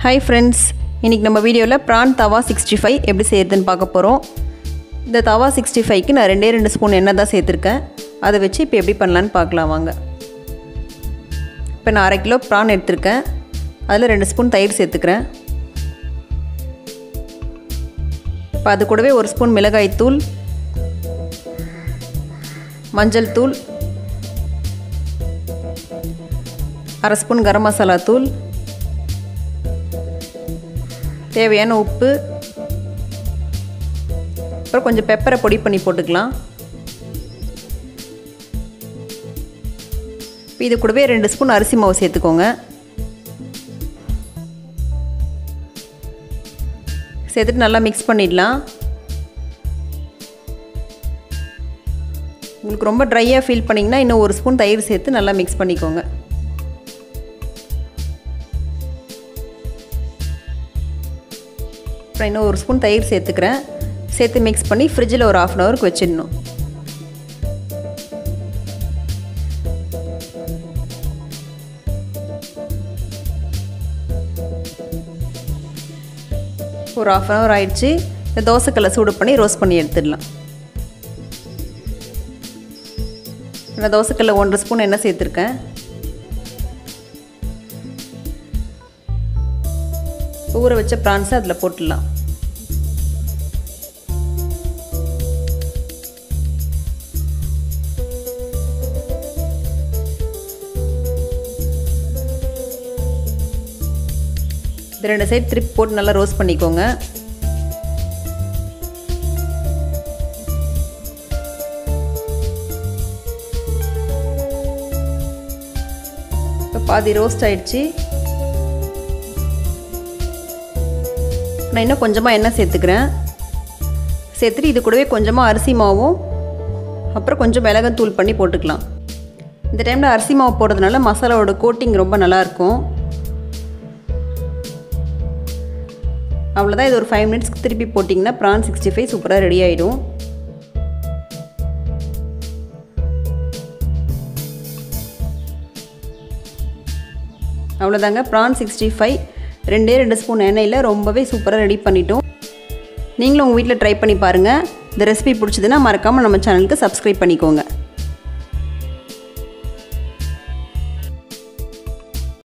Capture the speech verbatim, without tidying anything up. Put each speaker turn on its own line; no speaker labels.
Hi friends, இன்னைக்கு நம்ம வீடியோல prawn tawa sixty-five எப்படி செய்யறதுன்னு பார்க்க போறோம். இந்த tawa sixty-five க்கு நான் ரெண்டே ரெண்டு ஸ்பூன் எண்ணெய் தான் சேர்த்திருக்கேன். அதை வச்சு இப்போ எப்படி பண்ணலாம்னு பார்க்கலாம் வாங்க. இப்போ நான் அரை கிலோ prawn எடுத்துர்க்கேன். அதில் ரெண்டு ஸ்பூன் தயிர் சேர்த்துக்கிறேன். இப்போ அது கூடவே ஒரு ஸ்பூன் மிளகாய் தூள், மஞ்சள் தூள், அரை ஸ்பூன் கரம் மசாலா தூள், தேவையான உப்பு, அப்புறம் கொஞ்சம் பெப்பரை பொடி பண்ணி போட்டுக்கலாம். இது கூடவே ரெண்டு ஸ்பூன் அரிசி மாவு சேர்த்துக்கோங்க. சேர்த்துட்டு நல்லா மிக்ஸ் பண்ணிடலாம். உங்களுக்கு ரொம்ப ட்ரையாக ஃபீல் பண்ணிங்கன்னா இன்னும் ஒரு ஸ்பூன் தயிர் சேர்த்து நல்லா மிக்ஸ் பண்ணிக்கோங்க. அப்புறம் இன்னும் ஒரு ஸ்பூன் தயிர் சேர்த்துக்கிறேன். சேர்த்து மிக்ஸ் பண்ணி ஃப்ரிட்ஜில் ஒரு ஆஃப் அன் ஹவருக்கு வச்சிடணும். ஒரு ஆஃப் அன் ஹவர் ஆயிடுச்சு. இந்த தோசைக்கல்லை சூடு பண்ணி ரோஸ்ட் பண்ணி எடுத்துடலாம். நான் தோசைக்கல்லை ஒன்றரை ஸ்பூன் எண்ணெய் சேர்த்துருக்கேன். ஊற வச்ச ப்ரான்ஸை அதில் போட்டுடலாம். இது ரெண்டு சைடு திருப்பி போட்டு நல்லா ரோஸ்ட் பண்ணிக்கோங்க. இப்போ பாதி ரோஸ்ட் ஆயிடுச்சு. நான் இன்னும் கொஞ்சமாக எண்ணெய் சேர்த்துக்கிறேன். சேர்த்துட்டு இது கூடவே கொஞ்சமாக அரிசி மாவும் அப்புறம் கொஞ்சம் மிளகாத்தூள் பண்ணி போட்டுக்கலாம். இந்த டைமில் அரிசி மாவு போடுறதுனால மசாலாவோட கோட்டிங் ரொம்ப நல்லாயிருக்கும். அவ்வளோதான். இது ஒரு ஃபைவ் மினிட்ஸ்க்கு திருப்பி போட்டிங்கன்னா ப்ரான் சிக்ஸ்டி ஃபைவ் சூப்பராக ரெடி ஆகிடும். அவ்வளோதாங்க, ப்ரான் சிக்ஸ்டி ஃபைவ் ரெண்டே ரெண்டு ஸ்பூன் எண்ணெயில் ரொம்பவே சூப்பராக ரெடி பண்ணிட்டோம். நீங்களும் உங்கள் வீட்டில் ட்ரை பண்ணி பாருங்கள். இந்த ரெசிபி பிடிச்சதுன்னா மறக்காமல் நம்ம சேனலுக்கு சப்ஸ்கிரைப் பண்ணிக்கோங்க.